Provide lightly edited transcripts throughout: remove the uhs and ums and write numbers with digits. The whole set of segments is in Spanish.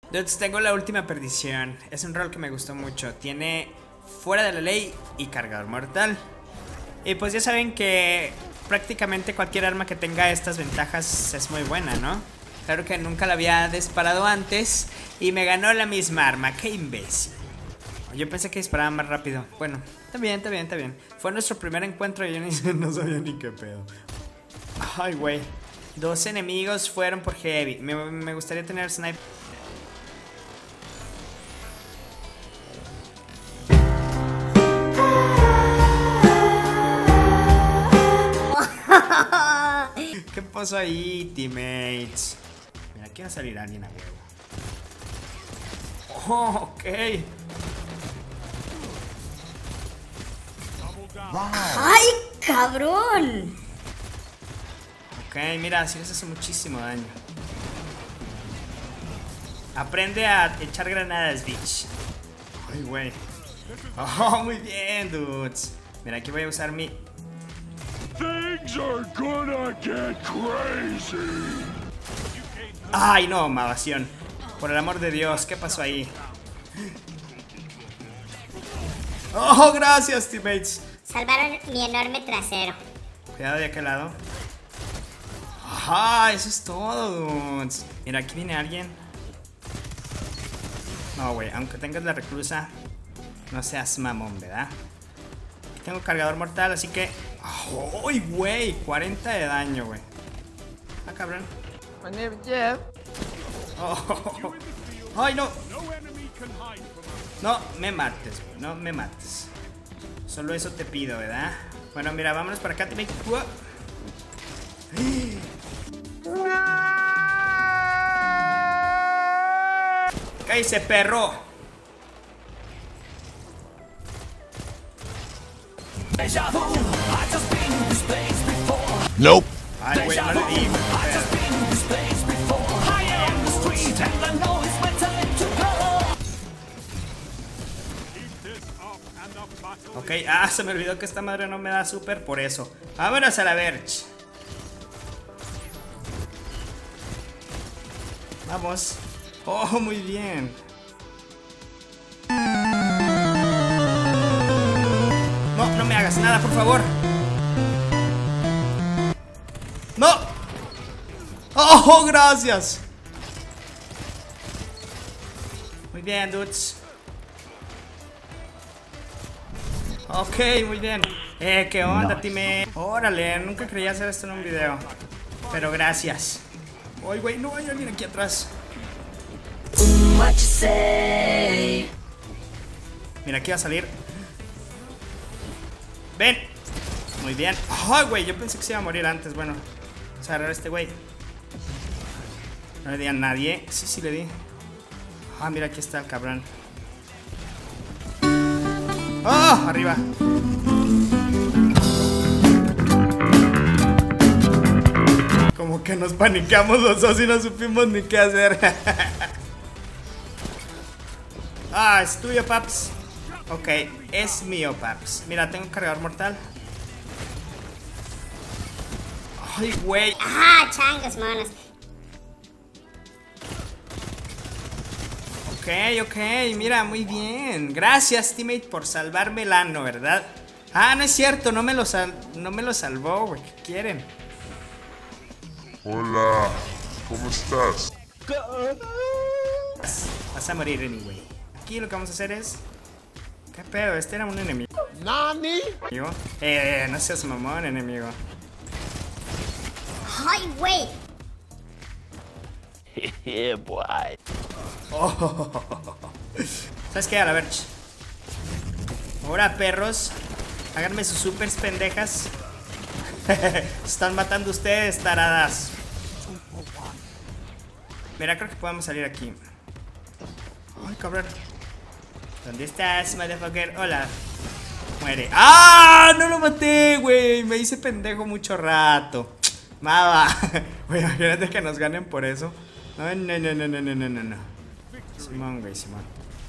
Dudes, tengo la última perdición. Es un rol que me gustó mucho. Tiene fuera de la ley y cargador mortal. Y pues ya saben que prácticamente cualquier arma que tenga estas ventajas es muy buena, ¿no? Claro que nunca la había disparado antes y me ganó la misma arma. ¡Qué imbécil! Yo pensé que disparaba más rápido. Bueno, está bien, está bien, está bien. Fue nuestro primer encuentro y yo no sabía ni qué pedo. Ay, güey. 2 enemigos fueron por heavy. Me gustaría tener sniper. ¿Qué pasó ahí, teammates? Mira, aquí va a salir alguien a huevo. Oh, ok. ¡Ay, cabrón! Ok, mira, así les hace muchísimo daño. Aprende a echar granadas, bitch. Ay, güey. Oh, muy bien, dudes. Mira, aquí voy a usar mi... Things are gonna get crazy. Ay, no, malvación. Por el amor de Dios, ¿qué pasó ahí? Oh, gracias, teammates. Salvaron mi enorme trasero. Cuidado de aquel lado. Ajá, eso es todo, dudes. Mira, aquí viene alguien. No, güey, aunque tengas la reclusa, no seas mamón, ¿verdad? Aquí tengo cargador mortal, así que... ¡Ay, güey! 40 de daño, güey. Ah, cabrón. My name is Jeff. Oh. ¡Ay, no! No me mates, güey. No me mates. Solo eso te pido, ¿verdad? Bueno, mira, vámonos para acá, teammate. ¡Cállese, perro! Nope. Ay, güey, no le di, güey. Ok, se me olvidó que esta madre no me da super por eso. Vámonos a la verge. Vamos. Oh, muy bien. No, no me hagas nada, por favor. ¡No! ¡Oh, gracias! Muy bien, dudes. Ok, muy bien. ¿Qué onda, time? Órale, nunca creía hacer esto en un video. Pero gracias. Ay, güey, no hay alguien aquí atrás. Mira, aquí va a salir. Ven. Muy bien. Ay, güey, yo pensé que se iba a morir antes. Bueno, vamos a agarrar a este güey. No le di a nadie. Sí, sí le di. Ah, mira, aquí está el cabrón. ¡Oh! Arriba. Como que nos paniqueamos los dos y no supimos ni qué hacer. Ah, es tuyo, paps. Ok, es mío, paps. Mira, tengo un cargador mortal. Ay, güey. ¡Ajá, changos, monos! Ok, mira, muy bien. Gracias, teammate, por salvarme el ano, ¿verdad? Ah, no es cierto, no me lo salvó, güey. ¿Qué quieren? Hola, ¿cómo estás? Vas a morir, anyway. Aquí lo que vamos a hacer es... ¿Qué pedo? Este era un enemigo. ¿Nani? No seas mamón, enemigo. ¡Ay, güey! Yeah, boy. Oh. ¿Sabes qué? A la verge. Ahora, perros, háganme sus supers pendejas. Están matando ustedes, taradas. Mira, creo que podemos salir aquí. Ay, cabrón. ¿Dónde estás, motherfucker? Hola. Muere. ¡Ah! No lo maté, güey. Me hice pendejo mucho rato. Mava. Güey, imagínate que nos ganen por eso. No. Simón, güey, Simón.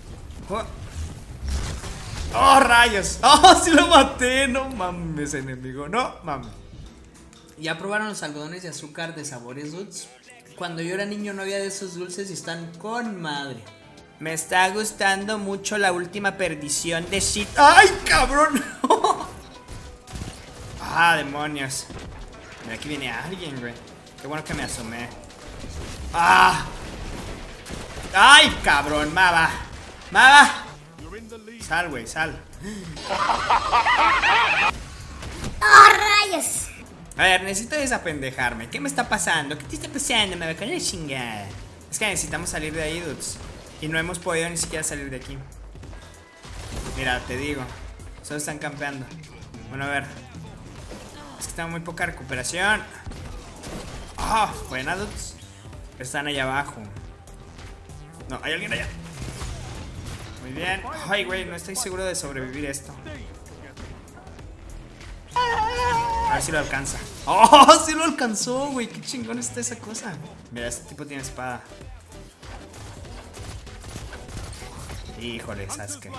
¡Oh, rayos! ¡Oh, sí lo maté! No mames, enemigo. No mames. ¿Ya probaron los algodones de azúcar de sabores, dudes? Cuando yo era niño no había de esos dulces y están con madre. Me está gustando mucho la última perdición de shit. ¡Ay, cabrón! Ah, demonios. Mira, aquí viene alguien, güey. Qué bueno que me asomé. ¡Ah! ¡Ay, cabrón! ¡Mava! ¡Mava! Sal, güey, sal. ¡Oh, rayos! A ver, necesito desapendejarme. ¿Qué me está pasando? ¿Qué te está pasando? Me va a caer la chingada. Es que necesitamos salir de ahí, dudes. Y no hemos podido ni siquiera salir de aquí. Mira, te digo. Solo están campeando. Bueno, a ver. Es que tengo muy poca recuperación. Ah, buena, dudes. Están allá abajo. No, hay alguien allá. Muy bien. Ay, güey, no estoy seguro de sobrevivir esto. A ver si lo alcanza. ¡Oh! ¡Sí lo alcanzó, güey! ¡Qué chingón está esa cosa! Mira, este tipo tiene espada. Híjole, Sasuke.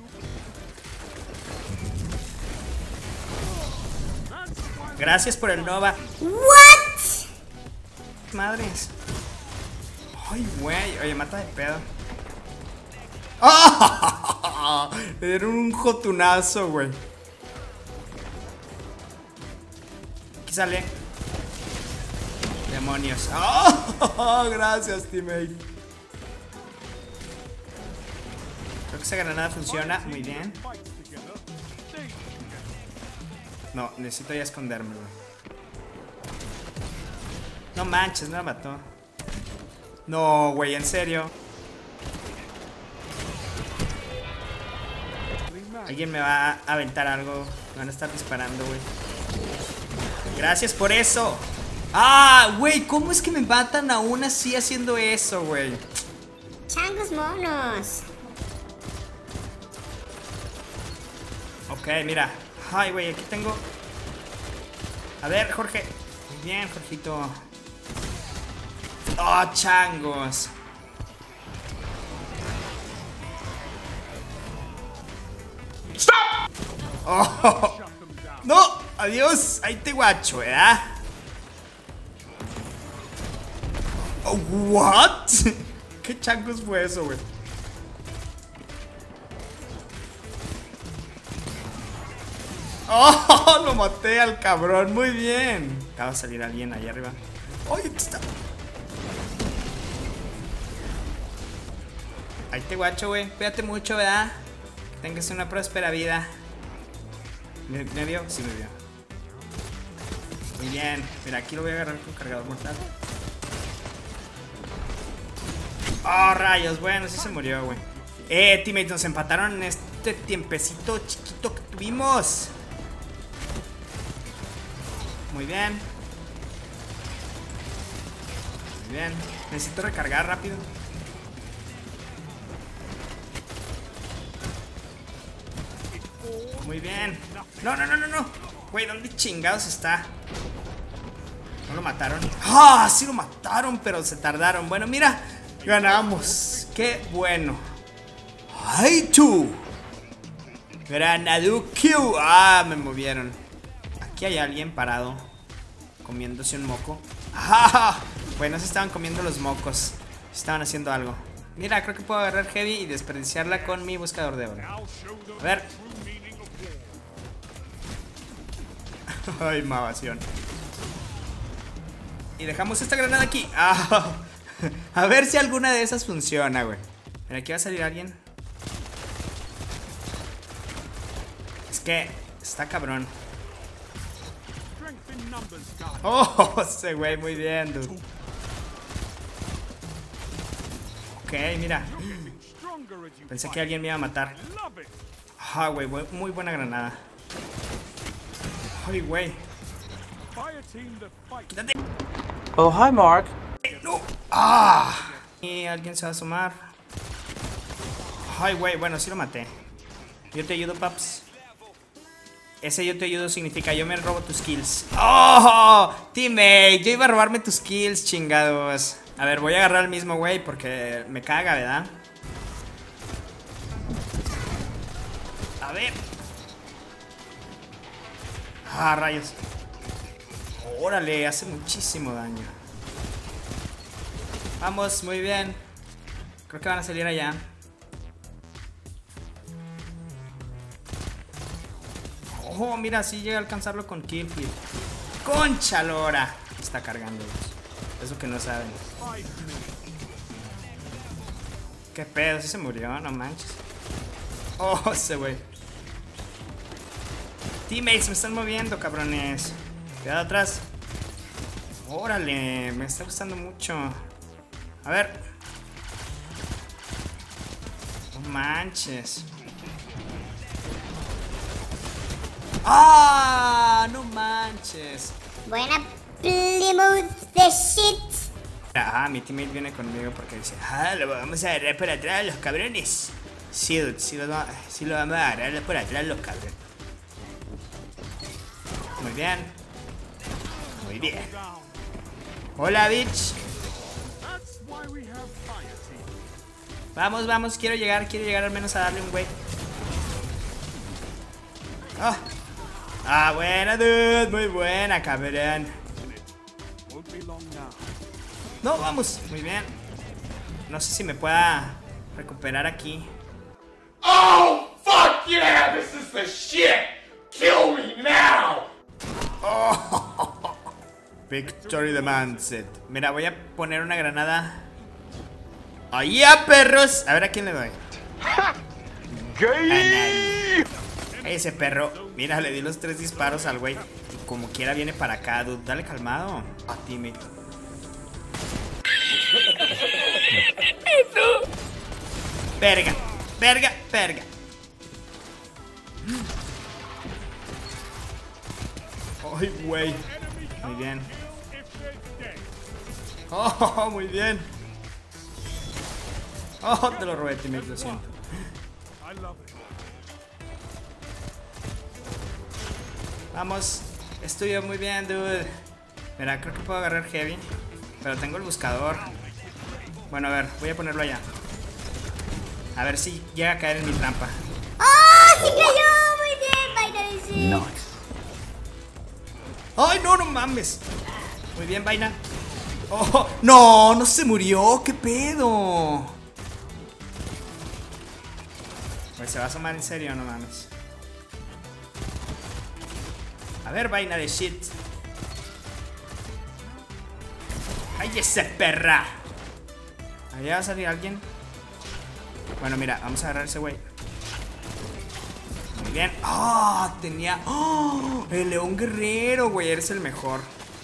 Gracias por el Nova. What? Madres. Ay, güey. Oye, mata de pedo. ¡Ah! Le dieron un jotunazo, güey. Aquí sale. Demonios. ¡Oh! Gracias, teammate. Creo que esa granada funciona muy bien. No, necesito ya esconderme, güey. No manches, no la mató. No, güey, en serio. Alguien me va a aventar algo. Me van a estar disparando, güey. Gracias por eso. Ah, güey, ¿cómo es que me matan aún así haciendo eso, güey? Changos monos. Ok, mira. Ay, güey, aquí tengo. A ver, Jorge. Muy bien, Jorgito. Oh, changos. Oh, no, adiós. Ahí te guacho, ¿verdad? Oh, what? ¿Qué changos fue eso, güey? ¡Oh! Lo maté al cabrón, muy bien. Acaba de salir alguien allá arriba. ¡Oye, aquí está! Ahí te guacho, güey. Cuídate mucho, ¿verdad? Que tengas una próspera vida. ¿Me vio? Sí, me vio. Muy bien. Mira, aquí lo voy a agarrar con cargador mortal. ¡Oh, rayos! Bueno, sí se murió, güey. Teammates, nos empataron en este tiempecito chiquito que tuvimos. Muy bien. Muy bien. Necesito recargar rápido. Muy bien. No, no, no, no, no. Güey, ¿dónde chingados está? ¿No lo mataron? ¡Ah! Sí lo mataron, pero se tardaron. Bueno, mira. Ganamos. ¡Qué bueno! ¡Ay, tú! Granadukiu. ¡Ah! Me movieron. Aquí hay alguien parado comiéndose un moco. ¡Ah! Bueno, se estaban comiendo los mocos. Estaban haciendo algo. Mira, creo que puedo agarrar Heavy y desperdiciarla con mi buscador de oro. A ver. Ay, mavación. Y dejamos esta granada aquí. ¡Ah! A ver si alguna de esas funciona, güey. Mira, aquí va a salir alguien. Es que está cabrón. Oh, ese güey, muy bien, dude. Ok, mira. Pensé que alguien me iba a matar. Ah, güey, muy buena granada. Ay, güey. Quítate. Oh, hi, Mark. No. Ah. Y alguien se va a asomar. Ay, güey, bueno, sí lo maté. Yo te ayudo, paps. Ese yo te ayudo significa yo me robo tus kills. ¡Oh! Teammate, yo iba a robarme tus kills, chingados. A ver, voy a agarrar al mismo güey porque me caga, ¿verdad? A ver. Ah, rayos. Órale, hace muchísimo daño. Vamos, muy bien. Creo que van a salir allá. Oh, mira, sí llega a alcanzarlo con kill flip. ¡Concha lora! Está cargando. Eso que no saben. ¿Qué pedo? ¿Sí se murió? No manches. Oh, ese güey. Teammates, me están moviendo, cabrones. Cuidado atrás. Órale, me está gustando mucho. A ver. No manches. ¡Ah! No manches. Buena Plymouth de shit. Ah, mi teammate viene conmigo porque dice: ah, lo vamos a agarrar por atrás los cabrones. Sí, dude, sí lo vamos a agarrar por atrás los cabrones. Muy bien. Muy bien. Hola, bitch. Vamos, vamos, quiero llegar al menos a darle un güey. Oh. Ah, buena, dude, muy buena, cabrón. No, vamos, muy bien. No sé si me pueda recuperar aquí. Oh, fuck yeah! This is the shit! Kill me now! Oh. Victory demands it. Mira, voy a poner una granada. ¡Ahí a perros! A ver a quién le doy. Gay! Ese perro. Mira, le di los 3 disparos al güey. Y como quiera viene para acá, dude. Dale calmado. A ti, me. Verga, verga, verga. Ay, güey. Muy bien. Oh, muy bien. Oh, te lo robé, teammate, lo siento. Vamos. Estudio muy bien, dude. Mira, creo que puedo agarrar heavy. Pero tengo el buscador. Bueno, a ver, voy a ponerlo allá. A ver si llega a caer en mi trampa. ¡Oh! ¡Sí cayó! Muy bien, vaina de shit. Nice. ¡Ay, no, no mames! Muy bien, vaina. ¡Oh! ¡No! ¡No se murió! ¡Qué pedo! Pues se va a asomar en serio, no mames. A ver, vaina de shit. ¡Ay, ese perra! Allá va a salir alguien. Bueno, mira, vamos a agarrar a ese güey. Muy bien. ¡Ah! Tenía... ¡Oh! El león guerrero, güey. Eres el mejor.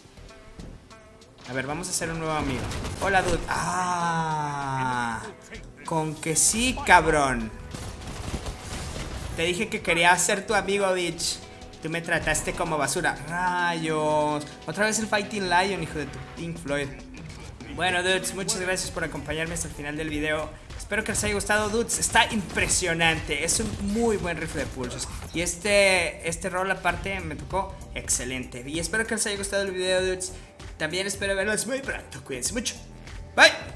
A ver, vamos a hacer un nuevo amigo. Hola, dude. ¡Ah! Con que sí, cabrón. Te dije que quería ser tu amigo, bitch. Tú me trataste como basura. ¡Rayos! Otra vez el Fighting Lion, hijo de tu Pink Floyd. Bueno, dudes, muchas gracias por acompañarme hasta el final del video. Espero que les haya gustado, dudes. Está impresionante. Es un muy buen rifle de pulsos. Y este rol aparte me tocó excelente. Y espero que les haya gustado el video, dudes. También espero verlos muy pronto. Cuídense mucho. Bye.